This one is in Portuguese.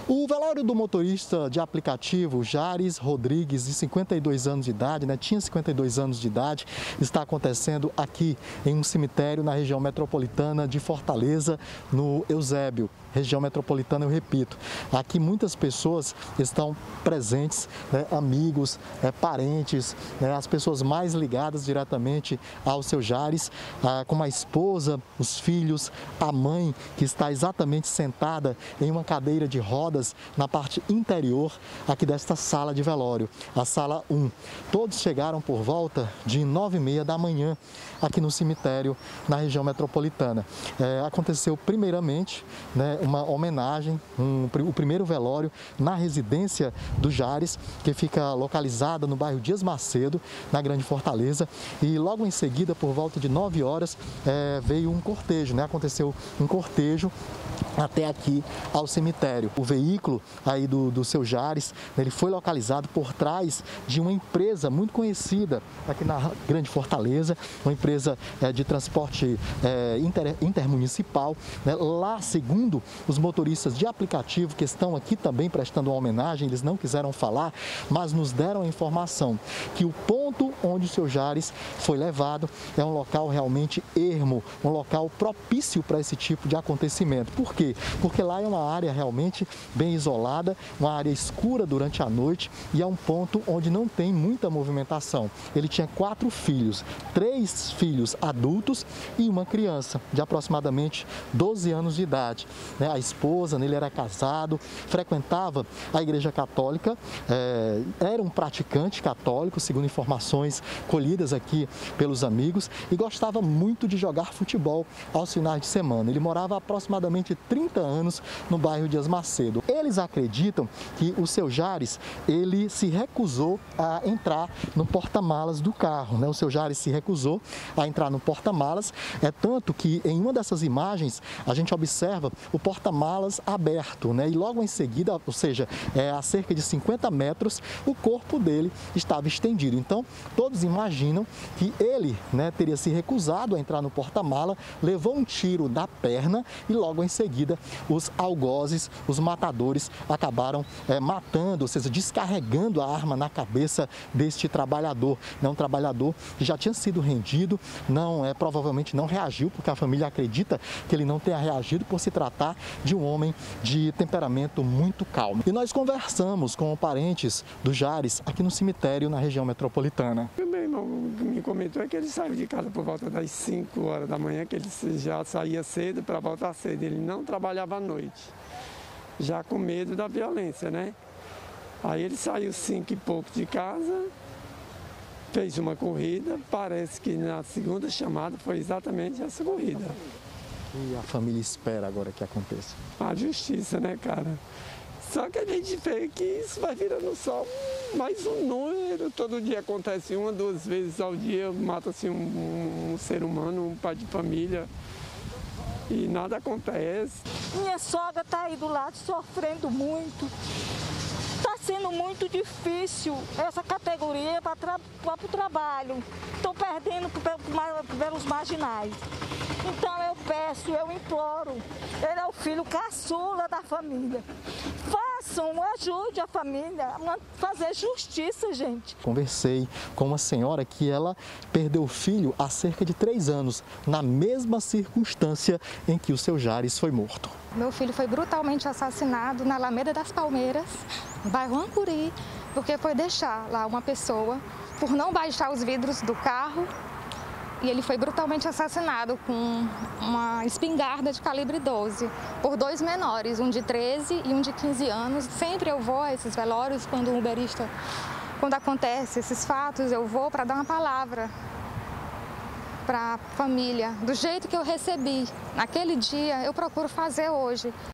O velório do motorista de aplicativo Jares Rodrigues, de 52 anos de idade, tinha 52 anos de idade, está acontecendo aqui em um cemitério na região metropolitana de Fortaleza, no Eusébio. Região metropolitana, eu repito, aqui muitas pessoas estão presentes, amigos, parentes, as pessoas mais ligadas diretamente ao seu Jares, como a esposa, os filhos, a mãe que está exatamente sentada em uma cadeira de rodas na parte interior aqui desta sala de velório, a sala 1. Todos chegaram por volta de 9h30 da manhã aqui no cemitério na região metropolitana. Aconteceu primeiramente, uma homenagem, o primeiro velório na residência do Jares, que fica localizada no bairro Dias Macedo, na Grande Fortaleza, e logo em seguida, por volta de 9 horas, veio um cortejo, aconteceu um cortejo até aqui ao cemitério. O veículo aí do seu Jares, ele foi localizado por trás de uma empresa muito conhecida aqui na Grande Fortaleza, uma empresa de transporte intermunicipal. Lá, segundo os motoristas de aplicativo que estão aqui também prestando uma homenagem, eles não quiseram falar, mas nos deram a informação que o ponto onde o seu Jares foi levado é um local realmente ermo, um local propício para esse tipo de acontecimento. Por quê? Porque lá é uma área realmente bem isolada, uma área escura durante a noite e é um ponto onde não tem muita movimentação. Ele tinha 4 filhos, 3 filhos adultos e uma criança de aproximadamente 12 anos de idade. A esposa, ele era casado, frequentava a Igreja Católica, era um praticante católico, segundo informações colhidas aqui pelos amigos, e gostava muito de jogar futebol aos finais de semana. Ele morava aproximadamente 30 anos no bairro Dias Macedo. Eles acreditam que o seu Jares, ele se recusou a entrar no porta-malas do carro, O seu Jares se recusou a entrar no porta-malas, tanto que em uma dessas imagens a gente observa o porta-malas aberto, E logo em seguida, ou seja, a cerca de 50 metros, o corpo dele estava estendido. Então, todos imaginam que ele, teria se recusado a entrar no porta-mala, levou um tiro na perna e logo em seguida os algozes, os matadores, acabaram matando, ou seja, descarregando a arma na cabeça deste trabalhador. Um trabalhador que já tinha sido rendido, provavelmente não reagiu, porque a família acredita que ele não tenha reagido por se tratar de um homem de temperamento muito calmo. E nós conversamos com parentes do Jares aqui no cemitério, na região metropolitana. O meu irmão me comentou que ele saiu de casa por volta das 5 horas da manhã, que ele já saía cedo para voltar cedo. Ele não trabalhava à noite, já com medo da violência, Aí ele saiu 5 e pouco de casa, fez uma corrida, parece que na segunda chamada foi exatamente essa corrida. E a família espera agora que aconteça? A justiça, cara? Só que a gente vê que isso vai virando só mais um número. Todo dia acontece 1 ou 2 vezes ao dia, mata-se um ser humano, um pai de família, e nada acontece. Minha sogra está aí do lado sofrendo muito. Está sendo muito difícil essa categoria para o trabalho. Estão perdendo pelos marginais. Então eu peço, eu imploro, ele é o filho caçula da família. Ajude a família a fazer justiça, gente. Conversei com uma senhora que ela perdeu o filho há cerca de 3 anos, na mesma circunstância em que o seu Jares foi morto. Meu filho foi brutalmente assassinado na Alameda das Palmeiras, no bairro Ancuri, porque foi deixar lá uma pessoa por não baixar os vidros do carro. E ele foi brutalmente assassinado com uma espingarda de calibre 12 por 2 menores, um de 13 e um de 15 anos. Sempre eu vou a esses velórios quando acontece esses fatos, eu vou para dar uma palavra para a família. Do jeito que eu recebi naquele dia, eu procuro fazer hoje.